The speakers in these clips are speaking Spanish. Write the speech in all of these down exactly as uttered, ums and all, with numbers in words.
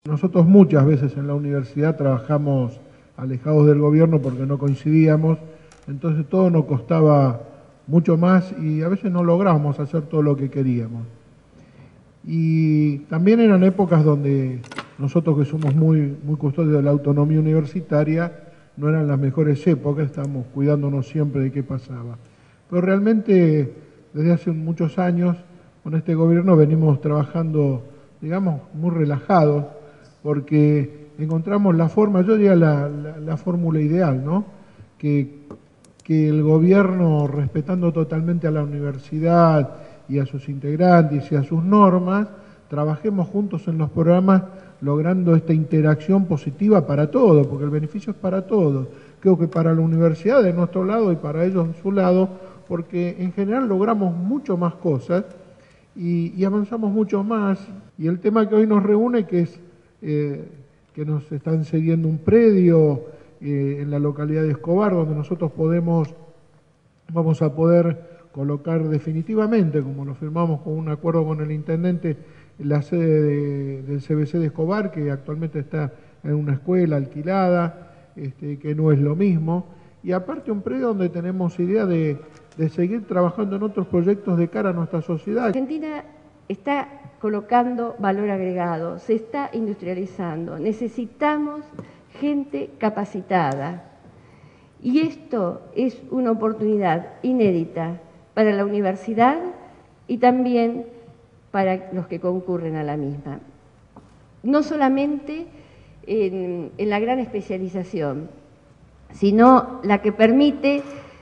Nosotros muchas veces en la universidad trabajamos alejados del gobierno porque no coincidíamos, entonces todo nos costaba mucho más y a veces no lográbamos hacer todo lo que queríamos. Y también eran épocas donde nosotros que somos muy, muy custodios de la autonomía universitaria, no eran las mejores épocas, estábamos cuidándonos siempre de qué pasaba. Pero realmente desde hace muchos años con este gobierno venimos trabajando, digamos, muy relajados, porque encontramos la forma, yo diría la, la, la fórmula ideal, ¿no? Que, que el gobierno, respetando totalmente a la universidad y a sus integrantes y a sus normas, trabajemos juntos en los programas logrando esta interacción positiva para todos, porque el beneficio es para todos. Creo que para la universidad de nuestro lado y para ellos de su lado, porque en general logramos mucho más cosas y, y avanzamos mucho más. Y el tema que hoy nos reúne, que es eh, que nos están cediendo un predio eh, en la localidad de Escobar, donde nosotros podemos, vamos a poder colocar definitivamente, como lo firmamos con un acuerdo con el intendente, la sede de, del C B C de Escobar, que actualmente está en una escuela alquilada, este, que no es lo mismo, y aparte un predio donde tenemos idea de, de seguir trabajando en otros proyectos de cara a nuestra sociedad. Argentina está colocando valor agregado, se está industrializando, necesitamos gente capacitada, y esto es una oportunidad inédita para la universidad y también para los que concurren a la misma. No solamente en, en la gran especialización, sino la que permite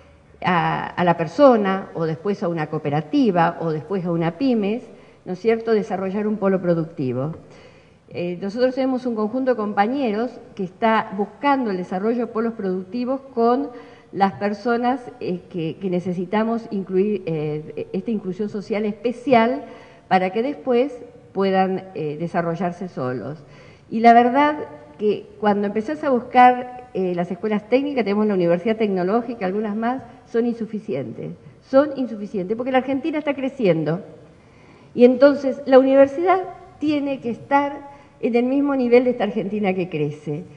a, a la persona, o después a una cooperativa, o después a una pymes, ¿no es cierto?, desarrollar un polo productivo. Eh, nosotros tenemos un conjunto de compañeros que está buscando el desarrollo de polos productivos con las personas eh, que, que necesitamos incluir, eh, esta inclusión social especial para que después puedan eh, desarrollarse solos. Y la verdad que cuando empezás a buscar eh, las escuelas técnicas, tenemos la Universidad Tecnológica, algunas más, son insuficientes. Son insuficientes porque la Argentina está creciendo. Y entonces la universidad tiene que estar en el mismo nivel de esta Argentina que crece.